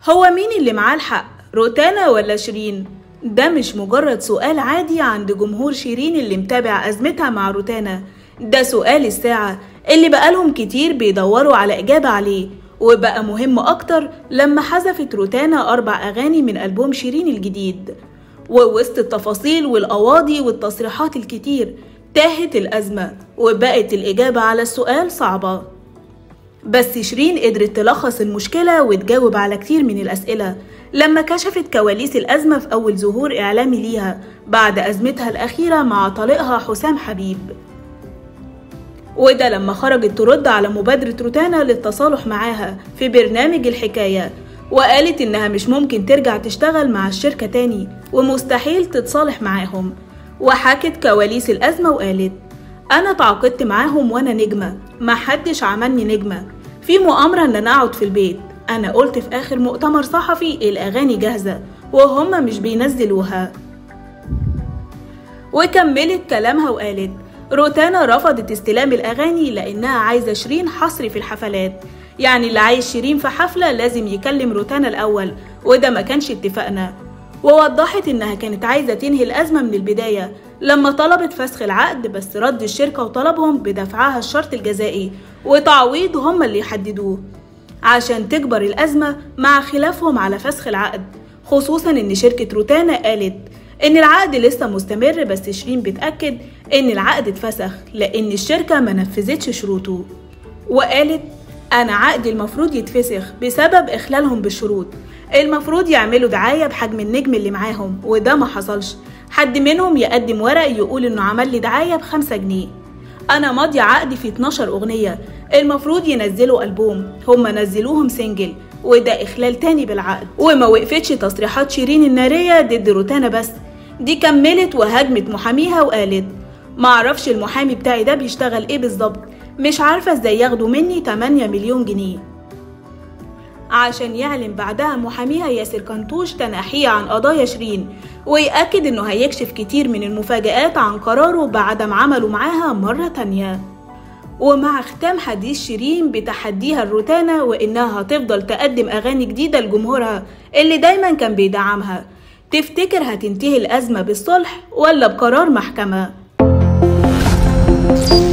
هو مين اللي معاه الحق، روتانا ولا شيرين؟ ده مش مجرد سؤال عادي عند جمهور شيرين اللي متابع أزمتها مع روتانا، ده سؤال الساعة اللي بقالهم كتير بيدوروا على إجابة عليه، وبقى مهم أكتر لما حذفت روتانا 4 أغاني من ألبوم شيرين الجديد. ووسط التفاصيل والقواضي والتصريحات الكتير تاهت الأزمة، وبقت الإجابة على السؤال صعبة. بس شيرين قدرت تلخص المشكلة وتجاوب على كتير من الأسئلة لما كشفت كواليس الأزمة في أول ظهور إعلامي ليها بعد أزمتها الأخيرة مع طليقها حسام حبيب، وده لما خرجت ترد على مبادرة روتانا للتصالح معاها في برنامج الحكاية، وقالت إنها مش ممكن ترجع تشتغل مع الشركة تاني ومستحيل تتصالح معاهم. وحكت كواليس الأزمة وقالت: أنا تعاقدت معاهم وأنا نجمة، محدش عملني نجمة، في مؤامرة إن أنا أقعد في البيت، أنا قلت في آخر مؤتمر صحفي الأغاني جاهزة وهم مش بينزلوها. وكملت كلامها وقالت: روتانا رفضت استلام الأغاني لأنها عايزة شيرين حصري في الحفلات، يعني اللي عايز شيرين في حفلة لازم يكلم روتانا الأول، وده ما كانش اتفاقنا. ووضحت إنها كانت عايزة تنهي الأزمة من البداية لما طلبت فسخ العقد، بس رد الشركة وطلبهم بدفعها الشرط الجزائي وتعويض هم اللي يحددوه عشان تكبر الأزمة مع خلافهم على فسخ العقد، خصوصا إن شركة روتانا قالت إن العقد لسه مستمر، بس شيرين بتأكد إن العقد اتفسخ لأن الشركة ما نفذتش شروطه. وقالت: أنا عقدي المفروض يتفسخ بسبب إخلالهم بالشروط، المفروض يعملوا دعاية بحجم النجم اللي معاهم، وده ما حصلش، حد منهم يقدم ورق يقول إنه عمل لي دعاية ب5 جنيه. أنا ماضية عقدي في 12 أغنية، المفروض ينزلوا ألبوم، هم نزلوهم سنجل، وده إخلال تاني بالعقد. وما وقفتش تصريحات شيرين النارية ضد روتانا بس، دي كملت وهاجمت محاميها وقالت: معرفش المحامي بتاعي ده بيشتغل ايه بالظبط، مش عارفة ازاي ياخدوا مني 8 مليون جنيه. عشان يعلن بعدها محاميها ياسر كنتوش تناحيه عن قضايا شيرين، ويأكد انه هيكشف كتير من المفاجآت عن قراره بعدم عمله معاها مرة تانية. ومع ختام حديث شيرين بتحديها الروتانا وإنها هتفضل تقدم أغاني جديدة لجمهورها اللي دايما كان بيدعمها، تفتكر هتنتهي الأزمة بالصلح ولا بقرار محكمة؟